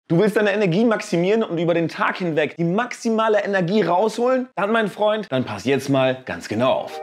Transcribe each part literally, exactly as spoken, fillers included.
Du willst deine Energie maximieren und über den Tag hinweg die maximale Energie rausholen? Dann, mein Freund, dann pass jetzt mal ganz genau auf.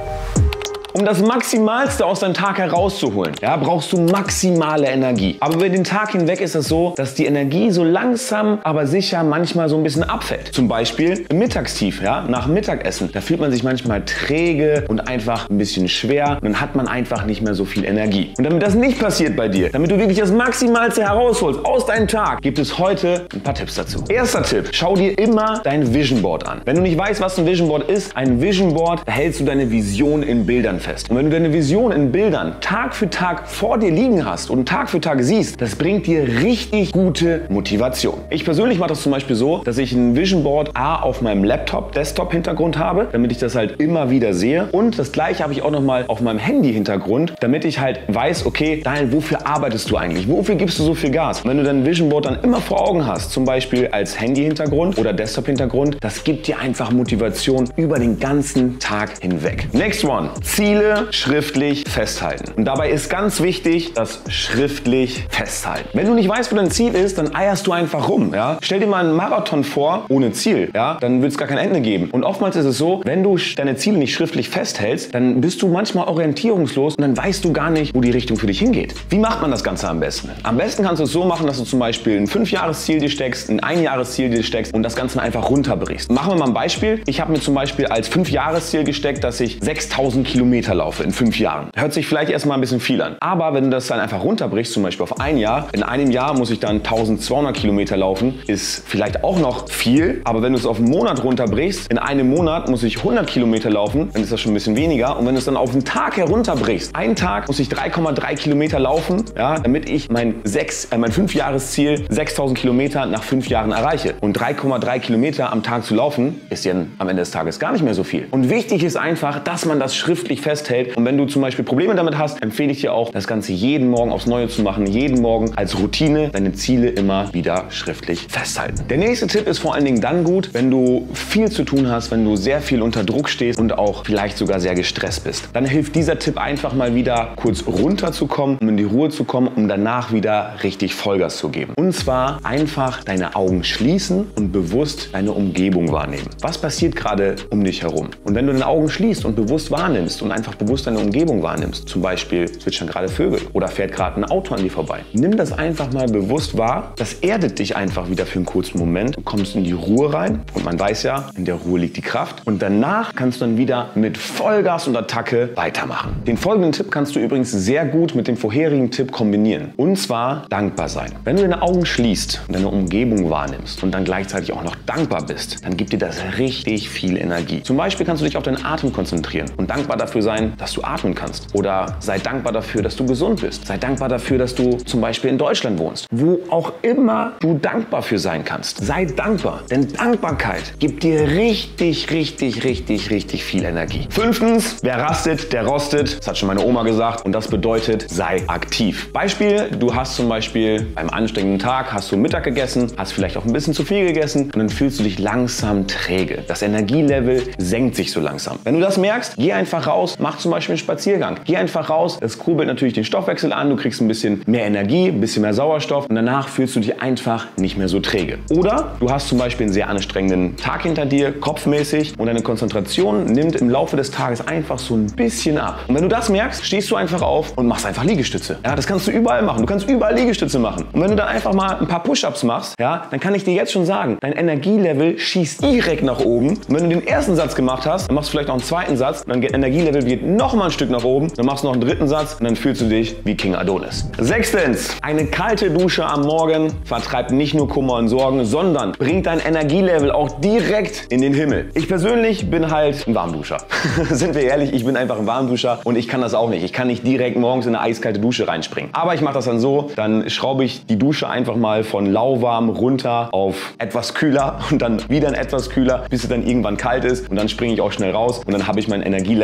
Um das Maximalste aus deinem Tag herauszuholen, ja, brauchst du maximale Energie. Aber über den Tag hinweg ist es so, dass die Energie so langsam, aber sicher manchmal so ein bisschen abfällt. Zum Beispiel im Mittagstief, ja, nach Mittagessen. Da fühlt man sich manchmal träge und einfach ein bisschen schwer. Und dann hat man einfach nicht mehr so viel Energie. Und damit das nicht passiert bei dir, damit du wirklich das Maximalste herausholst aus deinem Tag, gibt es heute ein paar Tipps dazu. Erster Tipp: Schau dir immer dein Vision Board an. Wenn du nicht weißt, was ein Vision Board ist, ein Vision Board, da hältst du deine Vision in Bildern fest. Und wenn du deine Vision in Bildern Tag für Tag vor dir liegen hast und Tag für Tag siehst, das bringt dir richtig gute Motivation. Ich persönlich mache das zum Beispiel so, dass ich ein Vision Board A auf meinem Laptop, Desktop-Hintergrund habe, damit ich das halt immer wieder sehe. Und das gleiche habe ich auch nochmal auf meinem Handy-Hintergrund, damit ich halt weiß, okay, Daniel, wofür arbeitest du eigentlich? Wofür gibst du so viel Gas? Und wenn du dein Vision Board dann immer vor Augen hast, zum Beispiel als Handy-Hintergrund oder Desktop-Hintergrund, das gibt dir einfach Motivation über den ganzen Tag hinweg. Next one: Ziele schriftlich festhalten. Und dabei ist ganz wichtig, das schriftlich festhalten. Wenn du nicht weißt, wo dein Ziel ist, dann eierst du einfach rum. Ja? Stell dir mal einen Marathon vor ohne Ziel. Ja? Dann wird es gar kein Ende geben. Und oftmals ist es so, wenn du deine Ziele nicht schriftlich festhältst, dann bist du manchmal orientierungslos und dann weißt du gar nicht, wo die Richtung für dich hingeht. Wie macht man das Ganze am besten? Am besten kannst du es so machen, dass du zum Beispiel ein Fünf-Jahres-Ziel dir steckst, ein Ein-Jahres-Ziel dir steckst und das Ganze einfach runterbrichst. Machen wir mal ein Beispiel. Ich habe mir zum Beispiel als Fünf-Jahres-Ziel gesteckt, dass ich sechstausend Kilometer laufe in fünf Jahren. Hört sich vielleicht erstmal ein bisschen viel an. Aber wenn du das dann einfach runterbrichst, zum Beispiel auf ein Jahr, in einem Jahr muss ich dann eintausendzweihundert Kilometer laufen, ist vielleicht auch noch viel. Aber wenn du es auf einen Monat runterbrichst, in einem Monat muss ich hundert Kilometer laufen, dann ist das schon ein bisschen weniger. Und wenn du es dann auf einen Tag herunterbrichst, einen Tag muss ich drei Komma drei Kilometer laufen, ja, damit ich mein, sechs, äh, mein Fünf-Jahres-Ziel sechstausend Kilometer nach fünf Jahren erreiche. Und drei Komma drei Kilometer am Tag zu laufen, ist ja am Ende des Tages gar nicht mehr so viel. Und wichtig ist einfach, dass man das schriftlich festhält. Und wenn du zum Beispiel Probleme damit hast, empfehle ich dir auch, das Ganze jeden Morgen aufs Neue zu machen, jeden Morgen als Routine deine Ziele immer wieder schriftlich festhalten. Der nächste Tipp ist vor allen Dingen dann gut, wenn du viel zu tun hast, wenn du sehr viel unter Druck stehst und auch vielleicht sogar sehr gestresst bist. Dann hilft dieser Tipp einfach mal wieder kurz runterzukommen, um in die Ruhe zu kommen, um danach wieder richtig Vollgas zu geben. Und zwar einfach deine Augen schließen und bewusst deine Umgebung wahrnehmen. Was passiert gerade um dich herum? Und wenn du deine Augen schließt und bewusst wahrnimmst und einfach bewusst deine Umgebung wahrnimmst, zum Beispiel zwitschern gerade Vögel oder fährt gerade ein Auto an dir vorbei, nimm das einfach mal bewusst wahr. Das erdet dich einfach wieder für einen kurzen Moment. Du kommst in die Ruhe rein und man weiß ja, in der Ruhe liegt die Kraft. Und danach kannst du dann wieder mit Vollgas und Attacke weitermachen. Den folgenden Tipp kannst du übrigens sehr gut mit dem vorherigen Tipp kombinieren. Und zwar dankbar sein. Wenn du deine Augen schließt und deine Umgebung wahrnimmst und dann gleichzeitig auch noch dankbar bist, dann gibt dir das richtig viel Energie. Zum Beispiel kannst du dich auf deinen Atem konzentrieren und dankbar dafür sein, dass du atmen kannst. Oder sei dankbar dafür, dass du gesund bist. Sei dankbar dafür, dass du zum Beispiel in Deutschland wohnst. Wo auch immer du dankbar für sein kannst. Sei dankbar, denn Dankbarkeit gibt dir richtig, richtig, richtig, richtig viel Energie. Fünftens: Wer rastet, der rostet. Das hat schon meine Oma gesagt und das bedeutet, sei aktiv. Beispiel: Du hast zum Beispiel beim anstrengenden Tag, hast du Mittag gegessen, hast vielleicht auch ein bisschen zu viel gegessen und dann fühlst du dich langsam träge. Das Energielevel senkt sich so langsam. Wenn du das merkst, geh einfach raus, mach zum Beispiel einen Spaziergang. Geh einfach raus, das kurbelt natürlich den Stoffwechsel an, du kriegst ein bisschen mehr Energie, ein bisschen mehr Sauerstoff und danach fühlst du dich einfach nicht mehr so träge. Oder du hast zum Beispiel einen sehr anstrengenden Tag hinter dir, kopfmäßig, und deine Konzentration nimmt im Laufe des Tages einfach so ein bisschen ab. Und wenn du das merkst, stehst du einfach auf und machst einfach Liegestütze. Ja, das kannst du überall machen. Du kannst überall Liegestütze machen. Und wenn du dann einfach mal ein paar Push-Ups machst, ja, dann kann ich dir jetzt schon sagen, dein Energielevel schießt direkt nach oben. Und wenn du den ersten Satz gemacht hast, dann machst du vielleicht noch einen zweiten Satz, dann geht Energielevel geht noch mal ein Stück nach oben, dann machst du noch einen dritten Satz und dann fühlst du dich wie King Adonis. Sechstens: Eine kalte Dusche am Morgen vertreibt nicht nur Kummer und Sorgen, sondern bringt dein Energielevel auch direkt in den Himmel. Ich persönlich bin halt ein Warmduscher. Sind wir ehrlich, ich bin einfach ein Warmduscher und ich kann das auch nicht. Ich kann nicht direkt morgens in eine eiskalte Dusche reinspringen. Aber ich mache das dann so, dann schraube ich die Dusche einfach mal von lauwarm runter auf etwas kühler und dann wieder ein etwas kühler, bis es dann irgendwann kalt ist und dann springe ich auch schnell raus und dann habe ich mein Energielevel auch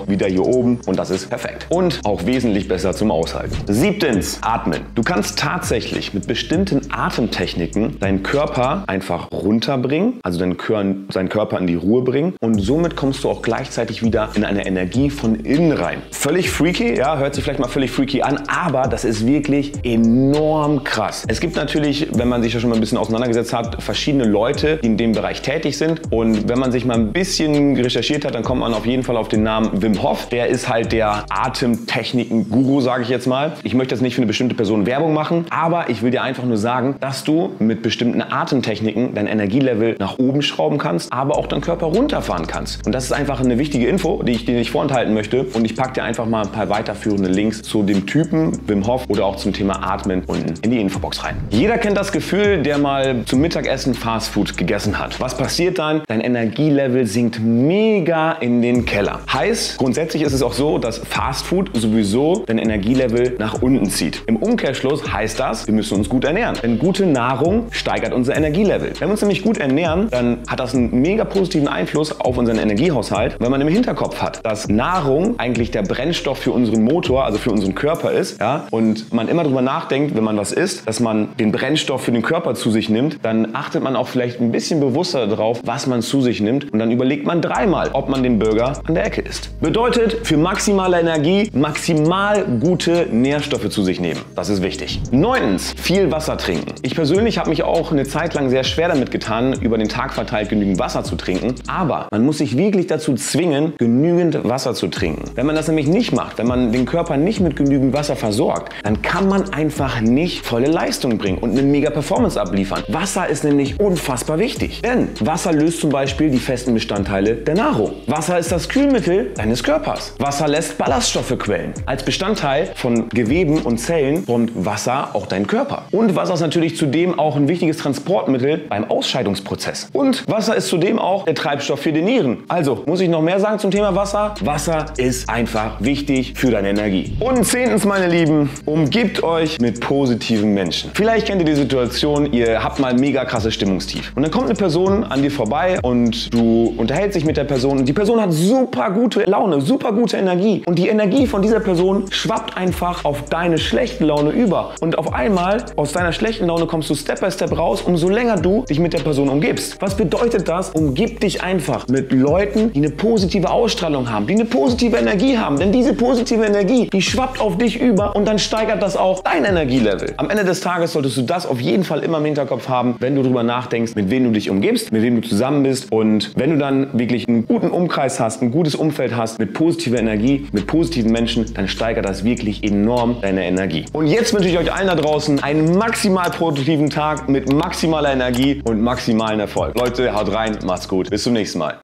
wieder hier oben und das ist perfekt. Und auch wesentlich besser zum Aushalten. Siebtens, atmen. Du kannst tatsächlich mit bestimmten Atemtechniken deinen Körper einfach runterbringen, also deinen Körper in die Ruhe bringen und somit kommst du auch gleichzeitig wieder in eine Energie von innen rein. Völlig freaky, ja, hört sich vielleicht mal völlig freaky an, aber das ist wirklich enorm krass. Es gibt natürlich, wenn man sich ja schon mal ein bisschen auseinandergesetzt hat, verschiedene Leute, die in dem Bereich tätig sind und wenn man sich mal ein bisschen recherchiert hat, dann kommt man auf jeden Fall auf den Namen Wim Hof. Der ist halt der Atemtechniken-Guru, sage ich jetzt mal. Ich möchte jetzt nicht für eine bestimmte Person Werbung machen, aber ich will dir einfach nur sagen, dass du mit bestimmten Atemtechniken dein Energielevel nach oben schrauben kannst, aber auch deinen Körper runterfahren kannst. Und das ist einfach eine wichtige Info, die ich dir nicht vorenthalten möchte. Und ich packe dir einfach mal ein paar weiterführende Links zu dem Typen Wim Hof oder auch zum Thema Atmen unten in die Infobox rein. Jeder kennt das Gefühl, der mal zum Mittagessen Fastfood gegessen hat. Was passiert dann? Dein Energielevel sinkt mega in den Keller. Heißt, grundsätzlich ist es auch so, dass Fastfood sowieso dein Energielevel nach unten zieht. Im Umkehrschluss heißt das, wir müssen uns gut ernähren. Denn gute Nahrung steigert unser Energielevel. Wenn wir uns nämlich gut ernähren, dann hat das einen mega positiven Einfluss auf unseren Energiehaushalt. Wenn man im Hinterkopf hat, dass Nahrung eigentlich der Brennstoff für unseren Motor, also für unseren Körper ist, ja, und man immer darüber nachdenkt, wenn man was isst, dass man den Brennstoff für den Körper zu sich nimmt, dann achtet man auch vielleicht ein bisschen bewusster darauf, was man zu sich nimmt und dann überlegt man dreimal, ob man den Burger an der Ecke isst. Bedeutet, für maximale Energie maximal gute Nährstoffe zu sich nehmen. Das ist wichtig. Neuntens, viel Wasser trinken. Ich persönlich habe mich auch eine Zeit lang sehr schwer damit getan, über den Tag verteilt genügend Wasser zu trinken, aber man muss sich wirklich dazu zwingen, genügend Wasser zu trinken. Wenn man das nämlich nicht macht, wenn man den Körper nicht mit genügend Wasser versorgt, dann kann man einfach nicht volle Leistung bringen und eine mega Performance abliefern. Wasser ist nämlich unfassbar wichtig, denn Wasser löst zum Beispiel die festen Bestandteile der Nahrung. Wasser ist das Kühlmittel deines Körpers. Wasser lässt Ballaststoffe quellen. Als Bestandteil von Geweben und Zellen formt Wasser auch deinen Körper. Und Wasser ist natürlich zudem auch ein wichtiges Transportmittel beim Ausscheidungsprozess. Und Wasser ist zudem auch der Treibstoff für die Nieren. Also, muss ich noch mehr sagen zum Thema Wasser? Wasser ist einfach wichtig für deine Energie. Und zehntens, meine Lieben, umgebt euch mit positiven Menschen. Vielleicht kennt ihr die Situation, ihr habt mal mega krasses Stimmungstief. Und dann kommt eine Person an dir vorbei und du unterhältst dich mit der Person und die Person hat super gute Laune, super gute Energie. Und die Energie von dieser Person schwappt einfach auf deine schlechte Laune über. Und auf einmal aus deiner schlechten Laune kommst du Step by Step raus, umso länger du dich mit der Person umgibst. Was bedeutet das? Umgib dich einfach mit Leuten, die eine positive Ausstrahlung haben, die eine positive Energie haben. Denn diese positive Energie, die schwappt auf dich über und dann steigert das auch dein Energielevel. Am Ende des Tages solltest du das auf jeden Fall immer im Hinterkopf haben, wenn du darüber nachdenkst, mit wem du dich umgibst, mit wem du zusammen bist. Und wenn du dann wirklich einen guten Umkreis hast, ein gutes Umfeld hast, mit positiver Energie, mit positiven Menschen, dann steigert das wirklich enorm deine Energie. Und jetzt wünsche ich euch allen da draußen einen maximal produktiven Tag mit maximaler Energie und maximalen Erfolg. Leute, haut rein, macht's gut. Bis zum nächsten Mal.